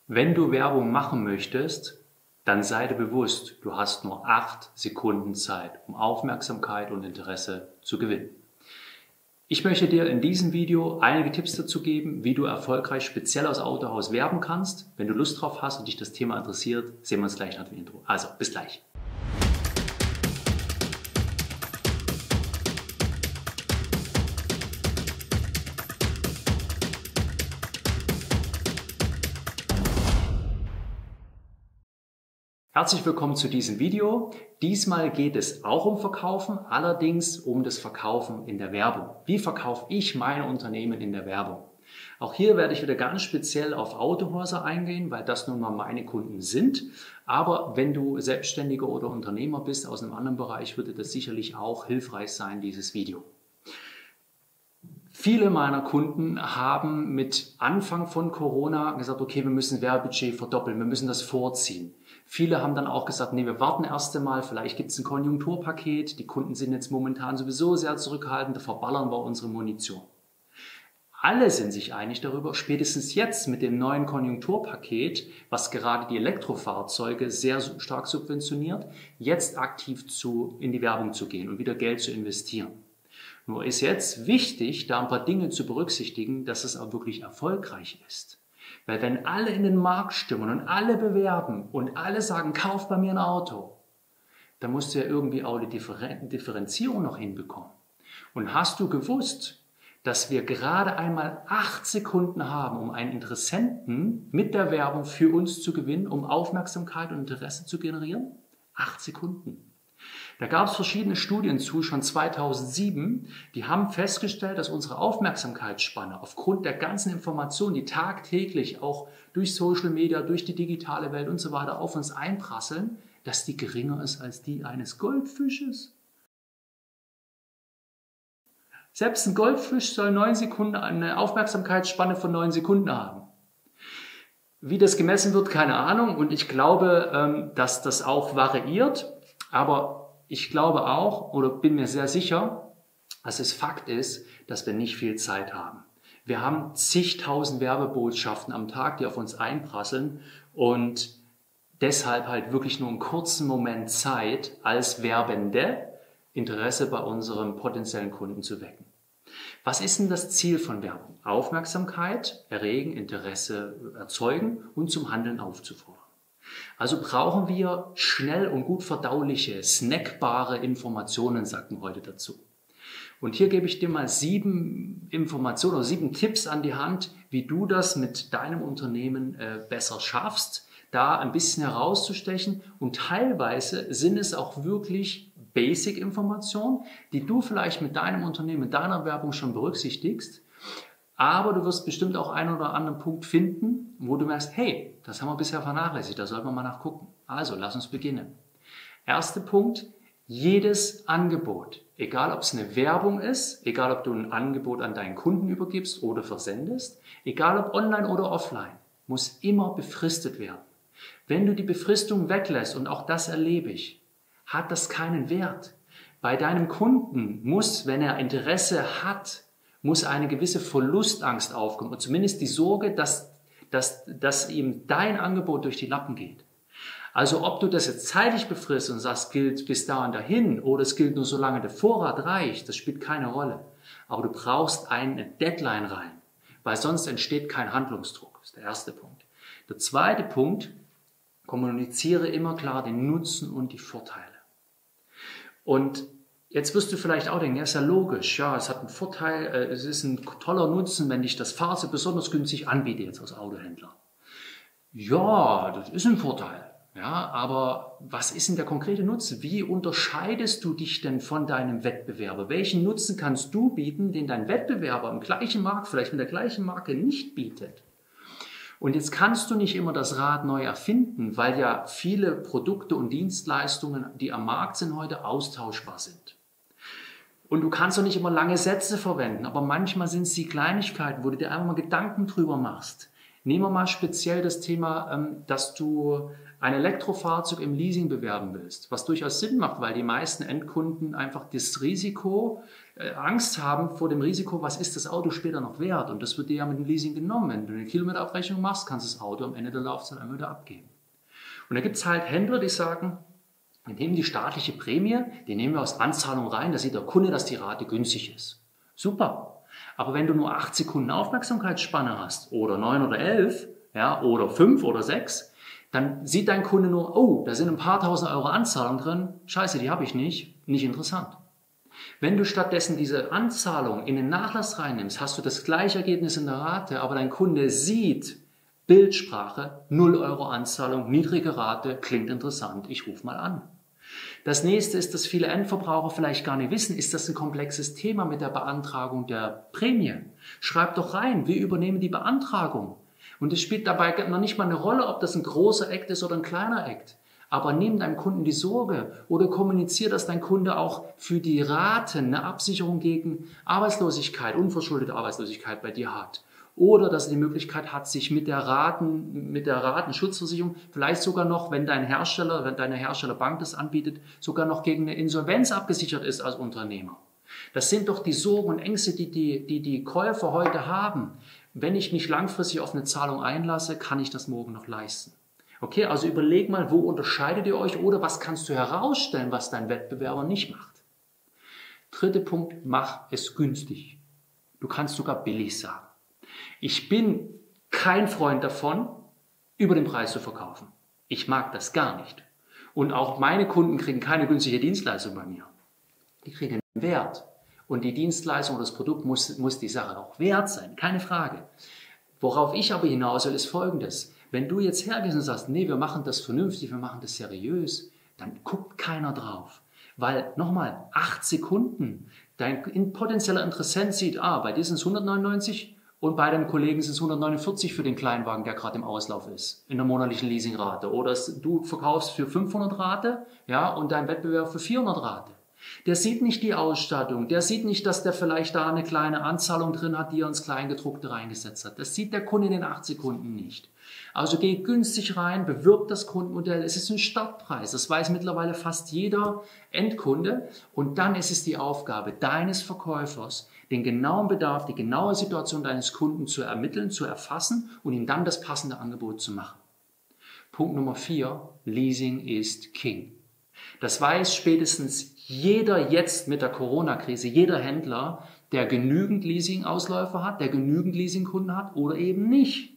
Wenn du Werbung machen möchtest, dann sei dir bewusst, du hast nur 8 Sekunden Zeit, um Aufmerksamkeit und Interesse zu gewinnen. Ich möchte dir in diesem Video einige Tipps dazu geben, wie du erfolgreich speziell aus Autohaus werben kannst. Wenn du Lust drauf hast und dich das Thema interessiert, sehen wir uns gleich nach dem Intro. Also, bis gleich. Herzlich willkommen zu diesem Video. Diesmal geht es auch um Verkaufen, allerdings um das Verkaufen in der Werbung. Wie verkaufe ich meine Unternehmen in der Werbung? Auch hier werde ich wieder ganz speziell auf Autohäuser eingehen, weil das nun mal meine Kunden sind. Aber wenn du Selbstständiger oder Unternehmer bist aus einem anderen Bereich, würde das sicherlich auch hilfreich sein, dieses Video. Viele meiner Kunden haben mit Anfang von Corona gesagt, okay, wir müssen Werbebudget verdoppeln, wir müssen das vorziehen. Viele haben dann auch gesagt, nee, wir warten erst einmal, vielleicht gibt es ein Konjunkturpaket, die Kunden sind jetzt momentan sowieso sehr zurückhaltend, da verballern wir unsere Munition. Alle sind sich einig darüber, spätestens jetzt mit dem neuen Konjunkturpaket, was gerade die Elektrofahrzeuge sehr stark subventioniert, jetzt aktiv in die Werbung zu gehen und wieder Geld zu investieren. Nur ist jetzt wichtig, da ein paar Dinge zu berücksichtigen, dass es auch wirklich erfolgreich ist. Weil wenn alle in den Markt stimmen und alle bewerben und alle sagen, kauf bei mir ein Auto, dann musst du ja irgendwie auch die Differenzierung noch hinbekommen. Und hast du gewusst, dass wir gerade einmal 8 Sekunden haben, um einen Interessenten mit der Werbung für uns zu gewinnen, um Aufmerksamkeit und Interesse zu generieren? 8 Sekunden. Da gab es verschiedene Studien zu, schon 2007, die haben festgestellt, dass unsere Aufmerksamkeitsspanne aufgrund der ganzen Informationen, die tagtäglich auch durch Social Media, durch die digitale Welt und so weiter auf uns einprasseln, dass die geringer ist als die eines Goldfisches. Selbst ein Goldfisch soll 9 Sekunden, eine Aufmerksamkeitsspanne von 9 Sekunden haben. Wie das gemessen wird, keine Ahnung, und ich glaube, dass das auch variiert, aber ich glaube auch oder bin mir sehr sicher, dass es Fakt ist, dass wir nicht viel Zeit haben. Wir haben zigtausend Werbebotschaften am Tag, die auf uns einprasseln und deshalb halt wirklich nur einen kurzen Moment Zeit, als Werbende Interesse bei unserem potenziellen Kunden zu wecken. Was ist denn das Ziel von Werbung? Aufmerksamkeit, erregen, Interesse erzeugen und zum Handeln aufzufordern. Also brauchen wir schnell und gut verdauliche, snackbare Informationen, sagt man heute dazu. Und hier gebe ich dir mal 7 Informationen oder 7 Tipps an die Hand, wie du das mit deinem Unternehmen besser schaffst, da ein bisschen herauszustechen. Und teilweise sind es auch wirklich Basic-Informationen, die du vielleicht mit deinem Unternehmen, mit deiner Werbung schon berücksichtigst. Aber du wirst bestimmt auch einen oder anderen Punkt finden, wo du merkst, hey, das haben wir bisher vernachlässigt, da sollten wir mal nachgucken. Also, lass uns beginnen. Erster Punkt, jedes Angebot, egal ob es eine Werbung ist, egal ob du ein Angebot an deinen Kunden übergibst oder versendest, egal ob online oder offline, muss immer befristet werden. Wenn du die Befristung weglässt, und auch das erlebe ich, hat das keinen Wert. Bei deinem Kunden muss, wenn er Interesse hat, muss eine gewisse Verlustangst aufkommen und zumindest die Sorge, dass ihm dein Angebot durch die Lappen geht. Also ob du das jetzt zeitlich befrisst und sagst, gilt bis da und dahin oder es gilt nur solange der Vorrat reicht, das spielt keine Rolle. Aber du brauchst eine Deadline rein, weil sonst entsteht kein Handlungsdruck. Das ist der erste Punkt. Der zweite Punkt, kommuniziere immer klar den Nutzen und die Vorteile. Und jetzt wirst du vielleicht auch denken, ja, ist ja logisch, ja, es hat einen Vorteil, es ist ein toller Nutzen, wenn ich das Fahrzeug besonders günstig anbiete jetzt als Autohändler. Ja, das ist ein Vorteil, ja, aber was ist denn der konkrete Nutzen? Wie unterscheidest du dich denn von deinem Wettbewerber? Welchen Nutzen kannst du bieten, den dein Wettbewerber im gleichen Markt, vielleicht mit der gleichen Marke nicht bietet? Und jetzt kannst du nicht immer das Rad neu erfinden, weil ja viele Produkte und Dienstleistungen, die am Markt sind heute, austauschbar sind. Und du kannst auch nicht immer lange Sätze verwenden, aber manchmal sind es die Kleinigkeiten, wo du dir einfach mal Gedanken drüber machst. Nehmen wir mal speziell das Thema, dass du ein Elektrofahrzeug im Leasing bewerben willst, was durchaus Sinn macht, weil die meisten Endkunden einfach das Risiko, Angst haben vor dem Risiko, was ist das Auto später noch wert? Und das wird dir ja mit dem Leasing genommen. Wenn du eine Kilometerabrechnung machst, kannst du das Auto am Ende der Laufzeit einmal wieder abgeben. Und da gibt es halt Händler, die sagen, wir nehmen die staatliche Prämie, die nehmen wir aus Anzahlung rein, da sieht der Kunde, dass die Rate günstig ist. Super. Aber wenn du nur 8 Sekunden Aufmerksamkeitsspanne hast oder 9 oder 11, ja, oder 5 oder 6, dann sieht dein Kunde nur, oh, da sind ein paar tausend Euro Anzahlung drin, scheiße, die habe ich nicht interessant. Wenn du stattdessen diese Anzahlung in den Nachlass reinnimmst, hast du das gleiche Ergebnis in der Rate, aber dein Kunde sieht Bildsprache, 0 Euro Anzahlung, niedrige Rate, klingt interessant, ich rufe mal an. Das nächste ist, dass viele Endverbraucher vielleicht gar nicht wissen, ist das ein komplexes Thema mit der Beantragung der Prämie? Schreib doch rein, wir übernehmen die Beantragung. Und es spielt dabei noch nicht mal eine Rolle, ob das ein großer Act ist oder ein kleiner Act. Aber nimm deinem Kunden die Sorge oder kommuniziere, dass dein Kunde auch für die Raten eine Absicherung gegen Arbeitslosigkeit, unverschuldete Arbeitslosigkeit bei dir hat. Oder dass er die Möglichkeit hat, sich mit der Ratenschutzversicherung vielleicht sogar noch, wenn deine Herstellerbank das anbietet, sogar noch gegen eine Insolvenz abgesichert ist als Unternehmer. Das sind doch die Sorgen und Ängste, die Käufer heute haben. Wenn ich mich langfristig auf eine Zahlung einlasse, kann ich das morgen noch leisten. Okay, also überleg mal, wo unterscheidet ihr euch oder was kannst du herausstellen, was dein Wettbewerber nicht macht. Dritter Punkt, mach es günstig. Du kannst sogar billig sagen. Ich bin kein Freund davon, über den Preis zu verkaufen. Ich mag das gar nicht. Und auch meine Kunden kriegen keine günstige Dienstleistung bei mir. Die kriegen einen Wert. Und die Dienstleistung oder das Produkt muss die Sache auch wert sein, keine Frage. Worauf ich aber hinaus will, ist Folgendes. Wenn du jetzt hergehst und sagst, nee, wir machen das vernünftig, wir machen das seriös, dann guckt keiner drauf. Weil, nochmal, 8 Sekunden, dein potenzieller Interessent sieht, bei dir sind es 199 und bei deinem Kollegen sind es 149 für den Kleinwagen, der gerade im Auslauf ist, in der monatlichen Leasingrate. Oder du verkaufst für 500 Rate, ja, und dein Wettbewerb für 400 Rate. Der sieht nicht die Ausstattung, der sieht nicht, dass der vielleicht da eine kleine Anzahlung drin hat, die er ins Kleingedruckte reingesetzt hat. Das sieht der Kunde in den 8 Sekunden nicht. Also geh günstig rein, bewirb das Kundenmodell. Es ist ein Startpreis, das weiß mittlerweile fast jeder Endkunde. Und dann ist es die Aufgabe deines Verkäufers, den genauen Bedarf, die genaue Situation deines Kunden zu ermitteln, zu erfassen und ihm dann das passende Angebot zu machen. Punkt Nummer 4, Leasing ist King. Das weiß spätestens jeder jetzt mit der Corona-Krise, jeder Händler, der genügend Leasing-Ausläufer hat, der genügend Leasingkunden hat oder eben nicht.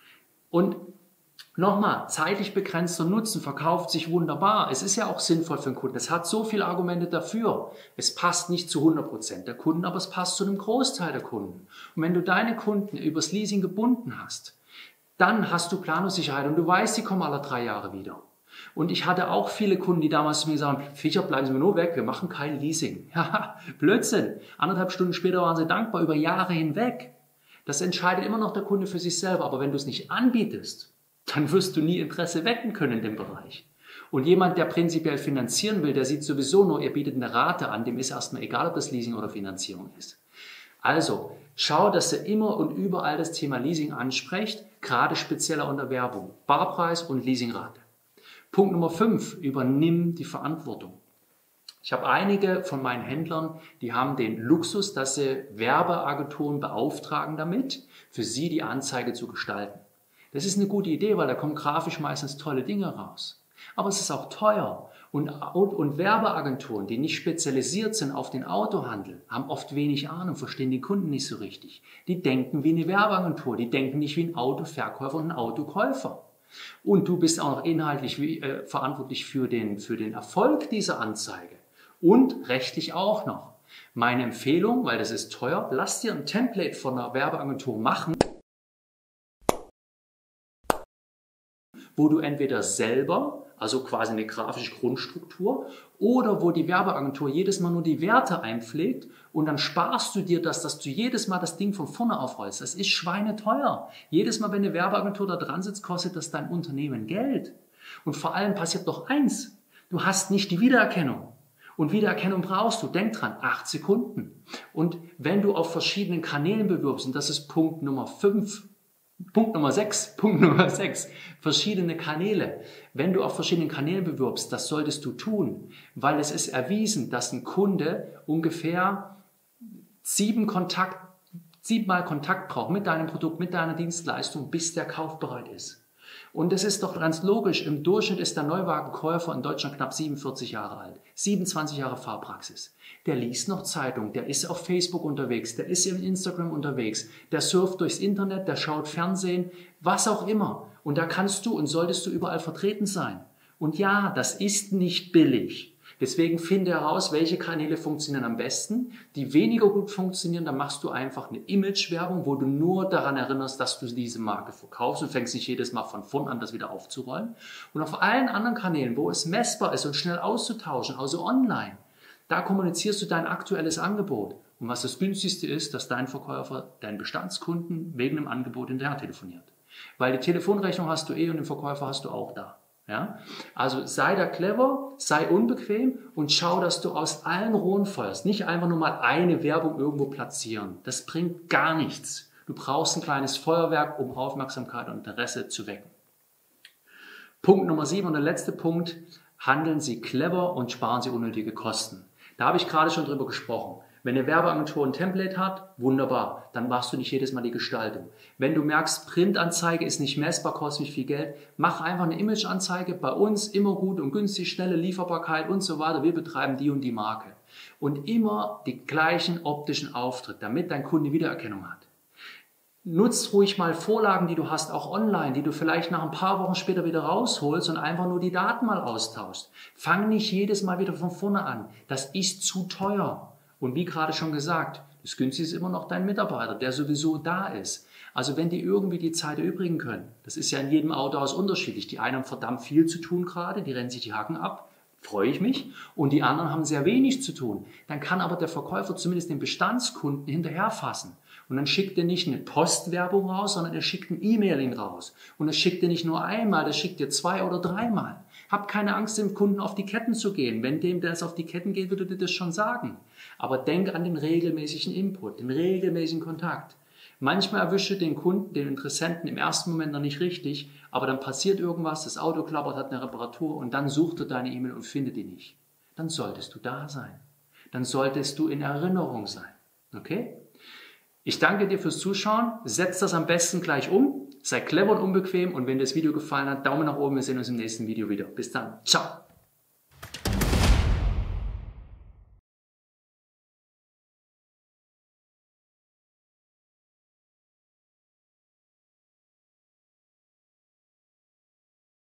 Und nochmal, zeitlich begrenzter Nutzen verkauft sich wunderbar. Es ist ja auch sinnvoll für den Kunden. Es hat so viele Argumente dafür. Es passt nicht zu 100% der Kunden, aber es passt zu einem Großteil der Kunden. Und wenn du deine Kunden übers Leasing gebunden hast, dann hast du Planungssicherheit und du weißt, sie kommen alle 3 Jahre wieder. Und ich hatte auch viele Kunden, die damals zu mir sagen, Fischer, bleiben Sie mir nur weg, wir machen kein Leasing. Ja, Blödsinn. 1,5 Stunden später waren sie dankbar über Jahre hinweg. Das entscheidet immer noch der Kunde für sich selber. Aber wenn du es nicht anbietest, dann wirst du nie Interesse wecken können in dem Bereich. Und jemand, der prinzipiell finanzieren will, der sieht sowieso nur, ihr bietet eine Rate an, dem ist erstmal egal, ob das Leasing oder Finanzierung ist. Also, schau, dass ihr immer und überall das Thema Leasing ansprecht, gerade spezieller unter Werbung. Barpreis und Leasingrate. Punkt Nummer 5, übernimm die Verantwortung. Ich habe einige von meinen Händlern, die haben den Luxus, dass sie Werbeagenturen beauftragen damit, für sie die Anzeige zu gestalten. Das ist eine gute Idee, weil da kommen grafisch meistens tolle Dinge raus. Aber es ist auch teuer. Und Werbeagenturen, die nicht spezialisiert sind auf den Autohandel, haben oft wenig Ahnung, verstehen die Kunden nicht so richtig. Die denken wie eine Werbeagentur, die denken nicht wie ein Autoverkäufer und ein Autokäufer. Und du bist auch noch inhaltlich verantwortlich für den Erfolg dieser Anzeige. Und rechtlich auch noch. Meine Empfehlung, weil das ist teuer, lass dir ein Template von einer Werbeagentur machen, wo du entweder selber, also quasi eine grafische Grundstruktur, oder wo die Werbeagentur jedes Mal nur die Werte einpflegt und dann sparst du dir das, dass du jedes Mal das Ding von vorne aufrollst. Das ist schweineteuer. Jedes Mal, wenn eine Werbeagentur da dran sitzt, kostet das dein Unternehmen Geld. Und vor allem passiert noch eins, du hast nicht die Wiedererkennung. Und Wiedererkennung brauchst du, denk dran, 8 Sekunden. Und wenn du auf verschiedenen Kanälen bewirbst, und das ist Punkt Nummer 5, Punkt Nummer 6. Punkt Nummer 6. Verschiedene Kanäle. Wenn du auf verschiedenen Kanälen bewirbst, das solltest du tun, weil es ist erwiesen, dass ein Kunde ungefähr 7-mal Kontakt braucht mit deinem Produkt, mit deiner Dienstleistung, bis der kaufbereit ist. Und es ist doch ganz logisch, im Durchschnitt ist der Neuwagenkäufer in Deutschland knapp 47 Jahre alt, 27 Jahre Fahrpraxis. Der liest noch Zeitung, der ist auf Facebook unterwegs, der ist im Instagram unterwegs, der surft durchs Internet, der schaut Fernsehen, was auch immer. Und da kannst du und solltest du überall vertreten sein. Und ja, das ist nicht billig. Deswegen finde heraus, welche Kanäle funktionieren am besten. Die weniger gut funktionieren, dann machst du einfach eine Image-Werbung, wo du nur daran erinnerst, dass du diese Marke verkaufst und fängst nicht jedes Mal von vorn an, das wieder aufzurollen. Und auf allen anderen Kanälen, wo es messbar ist und schnell auszutauschen, also online, da kommunizierst du dein aktuelles Angebot. Und was das günstigste ist, dass dein Verkäufer, dein Bestandskunden wegen dem Angebot hinterher telefoniert. Weil die Telefonrechnung hast du und den Verkäufer hast du auch da. Ja? Also sei da clever, sei unbequem und schau, dass du aus allen Rohren feuerst. Nicht einfach nur mal eine Werbung irgendwo platzieren. Das bringt gar nichts. Du brauchst ein kleines Feuerwerk, um Aufmerksamkeit und Interesse zu wecken. Punkt Nummer 7 und der letzte Punkt. Handeln Sie clever und sparen Sie unnötige Kosten. Da habe ich gerade schon drüber gesprochen. Wenn eine Werbeagentur ein Template hat, wunderbar, dann machst du nicht jedes Mal die Gestaltung. Wenn du merkst, Printanzeige ist nicht messbar, kostet mich viel Geld, mach einfach eine Imageanzeige. Bei uns immer gut und günstig, schnelle Lieferbarkeit und so weiter. Wir betreiben die und die Marke. Und immer die gleichen optischen Auftritt, damit dein Kunde Wiedererkennung hat. Nutz ruhig mal Vorlagen, die du hast, auch online, die du vielleicht nach ein paar Wochen später wieder rausholst und einfach nur die Daten mal austauschst. Fang nicht jedes Mal wieder von vorne an. Das ist zu teuer. Und wie gerade schon gesagt, das Günstigste ist immer noch dein Mitarbeiter, der sowieso da ist. Also wenn die irgendwie die Zeit erübrigen können, das ist ja in jedem Autohaus unterschiedlich. Die einen haben verdammt viel zu tun gerade, die rennen sich die Hacken ab, freue ich mich. Und die anderen haben sehr wenig zu tun. Dann kann aber der Verkäufer zumindest den Bestandskunden hinterherfassen. Und dann schickt er nicht eine Postwerbung raus, sondern er schickt ein E-Mailing raus. Und das schickt er nicht nur einmal, das schickt er 2 oder 3-mal. Hab keine Angst, dem Kunden auf die Ketten zu gehen. Wenn dem das auf die Ketten geht, würde dir das schon sagen. Aber denk an den regelmäßigen Input, den regelmäßigen Kontakt. Manchmal erwische den Kunden, den Interessenten im ersten Moment noch nicht richtig, aber dann passiert irgendwas, das Auto klappert, hat eine Reparatur und dann sucht er deine E-Mail und findet die nicht. Dann solltest du da sein. Dann solltest du in Erinnerung sein. Okay? Ich danke dir fürs Zuschauen. Setz das am besten gleich um. Sei clever und unbequem und wenn dir das Video gefallen hat, Daumen nach oben. Wir sehen uns im nächsten Video wieder. Bis dann. Ciao.